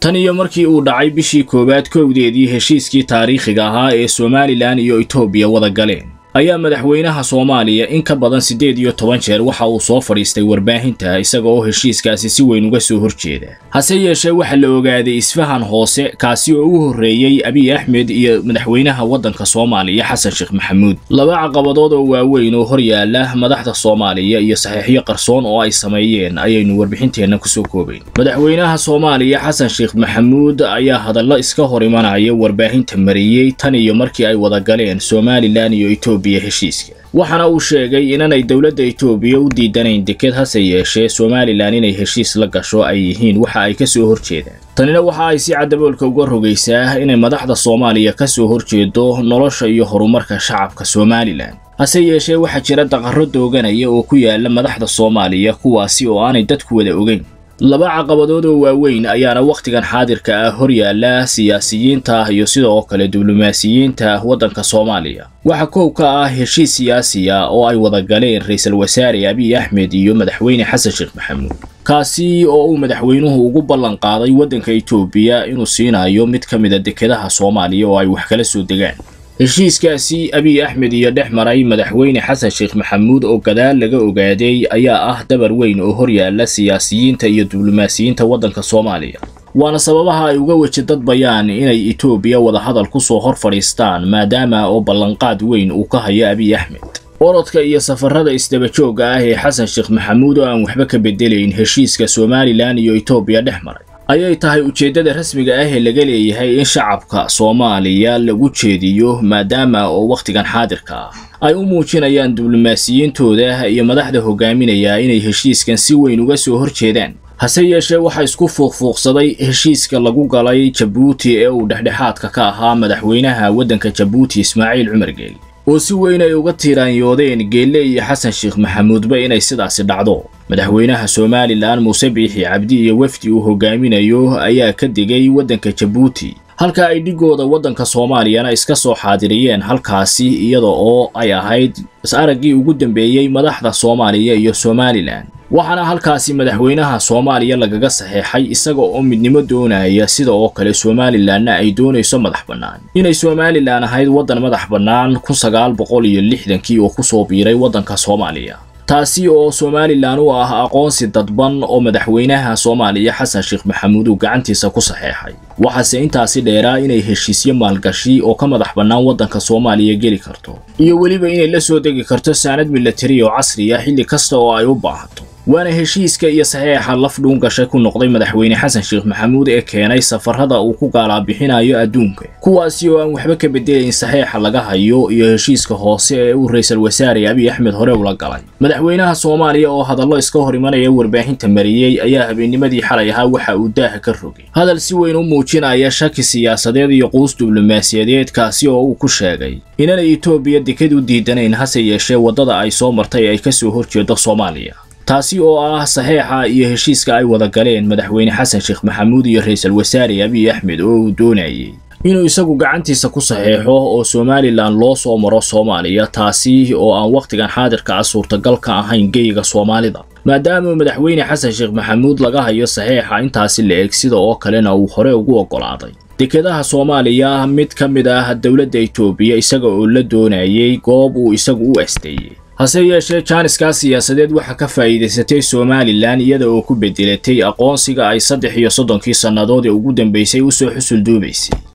tan iyo markii uu dhacay bishii koowaad kowdeedii heshiiskii taariikhiga ahaa ee Somaliland iyo Ethiopia wada galeen ayaa madaxweynaha Soomaaliya in ka badan 18 jeer waxa uu soo fadhiistay warbaahinta isaga oo heshiiskaasi si weyn uga soo horjeeda hase yeeshee waxa la ogaaday isfahan hoose kaasi oo u horeeyay Abiy Ahmed iyo madaxweynaha wadanka Soomaaliya Xasan Sheekh Maxamuud laba caqabadood oo waaweyn oo hor yaala madaxda Soomaaliya iyo saxiixyo qarsoon oo ay sameeyeen ayaynu warbixinteena ku soo koobay madaxweynaha Soomaaliya Xasan Sheekh Maxamuud ayaa hadallo iska hor imanaya warbaahinta mariyay tan iyo markii ay wada galeen Somaliland iyo Ethiopia heshiiska waxana uu sheegay inay dawladda Ethiopia u diidanayn deked hase yeeshee Somaliland inay heshiis la gasho ay yihiin waxa ay ka soo horjeedaan tanina waxa ay si cadaboolka uga rogaysaa inay madaxda Soomaaliya ka soo horjeedo nolosha iyo horumarka shacabka Somaliland hase yeeshee waxa jira daqarro dooganaya oo ku yaala madaxda Soomaaliya kuwaasi oo aanay dadku wada ogeyn laba caqabadood oo waaweyn ayaana waqtigan xaadirka ah hor yaala siyaasiyiinta iyo sidoo kale diblomaasiyiinta wadanka Soomaaliya waxa koow ka ah heshiis siyaasi ah oo ay wada galeen ra'iisul wasaare Abiy Ahmed iyo madaxweyne Xasan Sheekh Maxamuud kaasi oo uu madaxweynuhu ugu ballan qaaday wadanka Ethiopia inuu siinayo mid ka mid ah dekedaha Soomaaliya oo ay wax kala soo degaan heshiiskaasi Abiy Ahmed iyo dhexmaray madaxweyne Xasan Sheekh Maxamuud oo gadaal laga ogaaday ayaa ah dabar weyn oo hor yaala siyaasiyiinta iyo diblomaasiyiinta wadanka Soomaaliya waana sababaha ay uga wajidad bayaan inay Ethiopia wada hadal ku soo hor fadhiistaan maadaama oo ballanqaad weyn uu ka hayo Abiy Ahmed orodka iyo safarada isdaba jooga ah ee Xasan Sheekh Maxamuud oo aan waxba ka bedelayn heshiiska Somaliland iyo Ethiopia dhexmaray ayay tahay ujeedada rasmiga ah ee laga leeyahay in shacabka Soomaaliya lagu jeediyo maadaama oo waqtigan xaadirka ay u muujinayaan diblomaasiyiintooda iyo madaxda hogaaminaya inay heshiiskan si weyn uga soo horjeedaan hase yeeshee waxa isku fuuqsaday heshiiska lagu galay Djibouti ee uu dhexdhexaadka ka ahaa madaxweynaha wadanka Djibouti Ismaaciil Cumar Geele oo si weyn ay uga tiiraanyoodeen Geele iyo Xasan Sheekh Maxamuudba inay sidaasi dhacdo madaxweynaha Somaliland Muuse Biixi Cabdi iyo wafdi uu hogaaminayo ayaa ka digay wadanka Djibouti halka ay dhigooda wadanka Soomaaliyana iska soo xaadiriyeen halkaasi iyada oo ay ahayd is-aragii ugu dambeeyay madaxda Soomaaliya iyo Somaliland waxana halkaasi madaxweynaha Soomaaliya lagaga saxeexay isaga oo midnimo doonaya sida oo kale Somalilandna ay doonayso madax bannaan inay Somaliland ahayd wadan madax bannaan 1960kii oo ku soo biiray wadanka Soomaaliya taasi oo Somaliland u ah aqoonsi dadban oo madaxweynaha Soomaaliya Xasan Sheekh Maxamuud uu gacantiisa ku saxeexay waxaase intaasi dheeraa inay heshiisyo maalgashi oo ka madax bannaan wadanka Soomaaliya geli karto iyo waliba inay la soo degi karto saanad military oo casri ah xilli kasta oo ay u baahato waana heshiiska iyo saxeexa laf dhuun gashay ku noqday madaxweyne Xasan Sheekh Maxamuud ee keenay safarada uu ku gaala bixinayo adduunka kuwaasi oo aan waxba ka bedelayn saxeexa laga hayo iyo heshiiska hoose ee uu ra'iisul wasaare Abiy Ahmed hore ula galay madaxweynaha Soomaaliya oo hadallo iska hor imanaya warbaahinta mariyay ayaa habeennimadii xalay ahaa waxa uu daaha ka rogay hadal si weyn u muujinaya shaki siyaasadeed iyo quus diblomaasiyadeed kaasi oo uu ku sheegay inay Ethiopia deked u diidanayn hase yeeshee wadada ay soo martay ay ka soo horjeedo Soomaaliya taasi oo ah saxeexa iyo heshiiska ay wada galeen madaxweyne Xasan Sheekh Maxamuud iyo ra'iisul wasaare Abiy Ahmed oo uu doonayay inuu isagu gacantiisa ku saxeexo oo Somaliland loo soo maro Soomaaliya taasi oo aan waqtigan xaadirka suurtagal ka ahayn geeyiga Soomaalida maadaama madaxweyne Xasan Sheekh Maxamuud laga hayo saxeexa intaasi la eeg sida oo kalena uu hore ugu ogolaaday dekedaha Soomaaliya mid ka mid ah dawladda Ethiopia isaga oo la doonayay goob uu isagu u asteeyay hase yeeshee jaaniska siyaasadeed waxa ka faa'iideysatay Somaliland iyada oo ku bedelatay aqoonsiga ay 33 sannadood ugu dambeysay u soo xusul duubaysay